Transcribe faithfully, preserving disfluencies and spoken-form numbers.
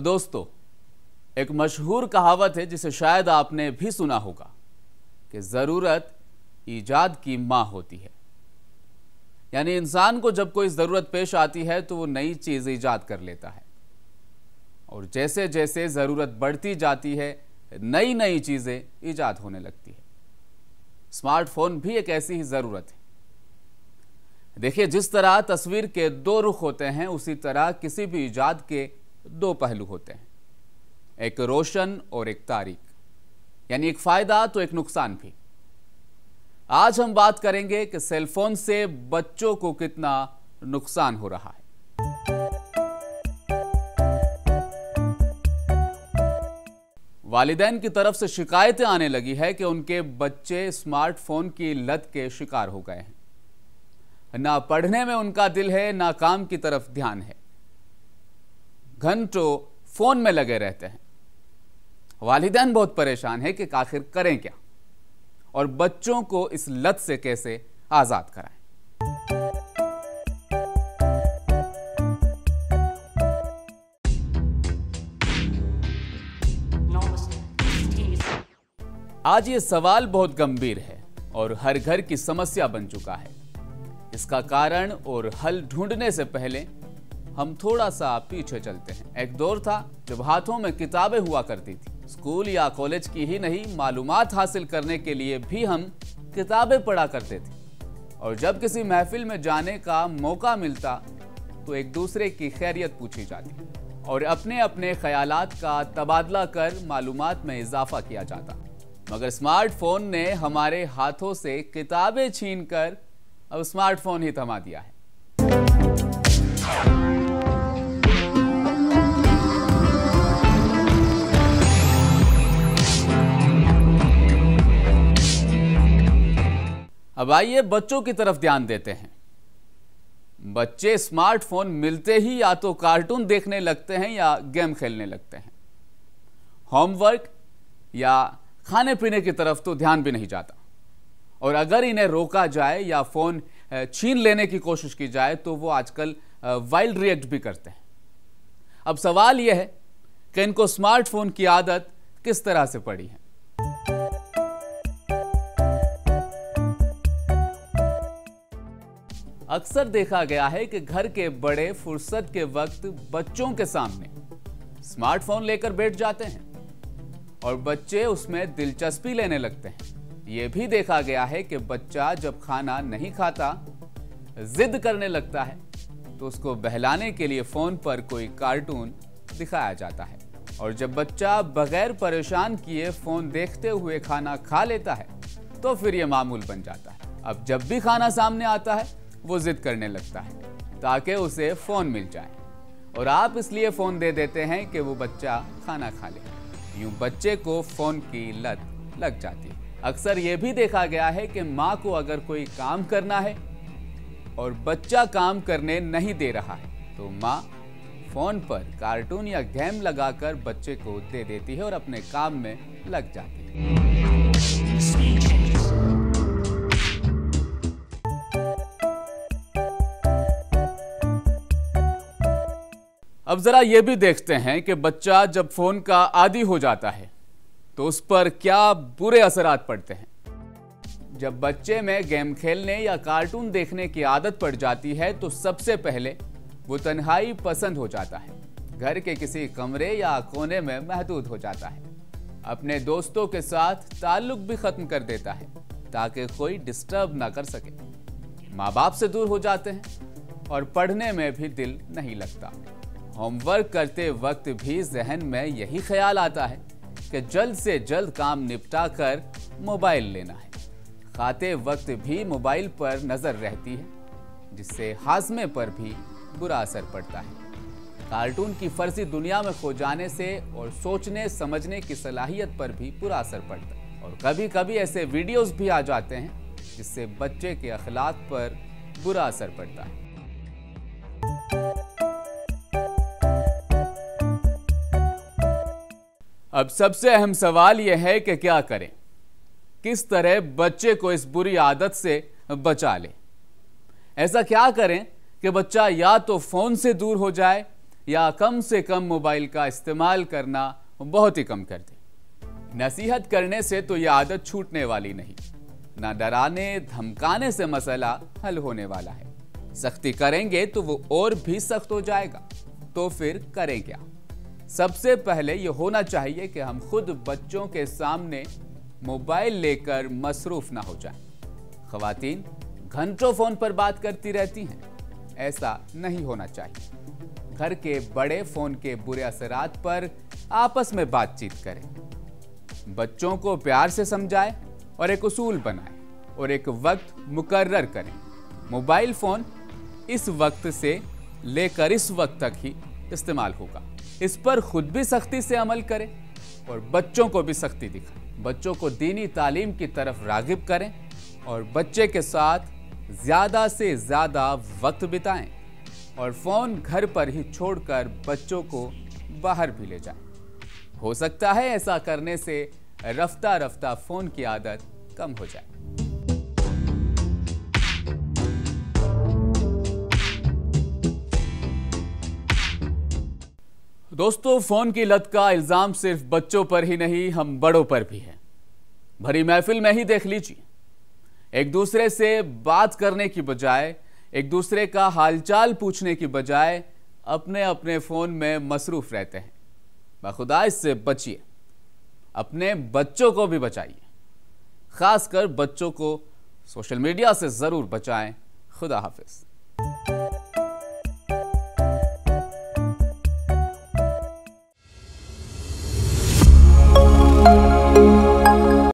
दोस्तों, एक मशहूर कहावत है जिसे शायद आपने भी सुना होगा कि ज़रूरत ईजाद की माँ होती है। यानी इंसान को जब कोई ज़रूरत पेश आती है तो वो नई चीज़ ईजाद कर लेता है, और जैसे जैसे ज़रूरत बढ़ती जाती है नई नई चीज़ें ईजाद होने लगती है। स्मार्टफोन भी एक ऐसी ही ज़रूरत है। देखिए, जिस तरह तस्वीर के दो रुख होते हैं उसी तरह किसी भी ईजाद के दो पहलू होते हैं, एक रोशन और एक तारीक, यानी एक फ़ायदा तो एक नुकसान भी। आज हम बात करेंगे कि सेलफोन से बच्चों को कितना नुकसान हो रहा है। वालिदैन की तरफ से शिकायतें आने लगी है कि उनके बच्चे स्मार्टफोन की लत के शिकार हो गए हैं। ना पढ़ने में उनका दिल है, ना काम की तरफ ध्यान है, घंटों फोन में लगे रहते हैं। वालिदैन बहुत परेशान है कि आखिर करें क्या और बच्चों को इस लत से कैसे आजाद कराएं। आज ये सवाल बहुत गंभीर है और हर घर की समस्या बन चुका है। इसका कारण और हल ढूंढने से पहले हम थोड़ा सा पीछे चलते हैं। एक दौर था जब हाथों में किताबें हुआ करती थी। स्कूल या कॉलेज की ही नहीं, मालूमात हासिल करने के लिए भी हम किताबें पढ़ा करते थे, और जब किसी महफिल में जाने का मौका मिलता तो एक दूसरे की खैरियत पूछी जाती और अपने अपने ख्यालात का तबादला कर मालूमात में इजाफा किया जाता। मगर स्मार्टफोन ने हमारे हाथों से किताबें छीनकर अब स्मार्टफोन ही थमा दिया है। अब आइए बच्चों की तरफ ध्यान देते हैं। बच्चे स्मार्टफोन मिलते ही या तो कार्टून देखने लगते हैं या गेम खेलने लगते हैं। होमवर्क या खाने पीने की तरफ तो ध्यान भी नहीं जाता, और अगर इन्हें रोका जाए या फोन छीन लेने की कोशिश की जाए तो वो आजकल वाइल्ड रिएक्ट भी करते हैं। अब सवाल यह है कि इनको स्मार्टफोन की आदत किस तरह से पड़ी है। अक्सर देखा गया है कि घर के बड़े फुर्सत के वक्त बच्चों के सामने स्मार्टफोन लेकर बैठ जाते हैं और बच्चे उसमें दिलचस्पी लेने लगते हैं। यह भी देखा गया है कि बच्चा जब खाना नहीं खाता, जिद करने लगता है, तो उसको बहलाने के लिए फोन पर कोई कार्टून दिखाया जाता है, और जब बच्चा बगैर परेशान किए फोन देखते हुए खाना खा लेता है तो फिर यह मामूल बन जाता है। अब जब भी खाना सामने आता है वो जिद करने लगता है ताकि उसे फोन मिल जाए, और आप इसलिए फोन दे देते हैं कि वो बच्चा खाना खा ले। यूं बच्चे को फोन की लत लग जाती है। अक्सर यह भी देखा गया है कि माँ को अगर कोई काम करना है और बच्चा काम करने नहीं दे रहा है तो माँ फोन पर कार्टून या गेम लगाकर बच्चे को दे देती है और अपने काम में लग जाती है। अब जरा यह भी देखते हैं कि बच्चा जब फोन का आदी हो जाता है तो उस पर क्या बुरे असरात पड़ते हैं। जब बच्चे में गेम खेलने या कार्टून देखने की आदत पड़ जाती है तो सबसे पहले वो तन्हाई पसंद हो जाता है, घर के किसी कमरे या कोने में महदूद हो जाता है, अपने दोस्तों के साथ ताल्लुक भी खत्म कर देता है ताकि कोई डिस्टर्ब ना कर सके। माँ बाप से दूर हो जाते हैं और पढ़ने में भी दिल नहीं लगता। होमवर्क करते वक्त भी जहन में यही ख्याल आता है कि जल्द से जल्द काम निपटा कर मोबाइल लेना है। खाते वक्त भी मोबाइल पर नजर रहती है, जिससे हाजमे पर भी बुरा असर पड़ता है। कार्टून की फर्जी दुनिया में खो जाने से और सोचने समझने की सलाहियत पर भी बुरा असर पड़ता है, और कभी कभी ऐसे वीडियोस भी आ जाते हैं जिससे बच्चे के अखलाक पर बुरा असर पड़ता है। अब सबसे अहम सवाल यह है कि क्या करें, किस तरह बच्चे को इस बुरी आदत से बचा लें। ऐसा क्या करें कि बच्चा या तो फोन से दूर हो जाए या कम से कम मोबाइल का इस्तेमाल करना बहुत ही कम कर दें। नसीहत करने से तो यह आदत छूटने वाली नहीं, ना डराने धमकाने से मसला हल होने वाला है। सख्ती करेंगे तो वो और भी सख्त हो जाएगा। तो फिर करें क्या? सबसे पहले ये होना चाहिए कि हम खुद बच्चों के सामने मोबाइल लेकर मसरूफ ना हो जाएं। ख़वातीन घंटों फोन पर बात करती रहती हैं, ऐसा नहीं होना चाहिए। घर के बड़े फोन के बुरे असरात पर आपस में बातचीत करें, बच्चों को प्यार से समझाएं और एक उसूल बनाएं और एक वक्त मुकर्रर करें। मोबाइल फोन इस वक्त से लेकर इस वक्त तक ही इस्तेमाल होगा। इस पर खुद भी सख्ती से अमल करें और बच्चों को भी सख्ती दिखाएं। बच्चों को दीनी तालीम की तरफ रागिब करें और बच्चे के साथ ज़्यादा से ज़्यादा वक्त बिताएं और फ़ोन घर पर ही छोड़कर बच्चों को बाहर भी ले जाएं। हो सकता है ऐसा करने से रफ्ता रफ्ता फ़ोन की आदत कम हो जाए। दोस्तों, फोन की लत का इल्जाम सिर्फ बच्चों पर ही नहीं, हम बड़ों पर भी है। भरी महफिल में ही देख लीजिए, एक दूसरे से बात करने की बजाय, एक दूसरे का हालचाल पूछने की बजाय अपने अपने फोन में मसरूफ रहते हैं। बखुदा इससे बचिए, अपने बच्चों को भी बचाइए। खासकर बच्चों को सोशल मीडिया से जरूर बचाएं। खुदा हाफिज।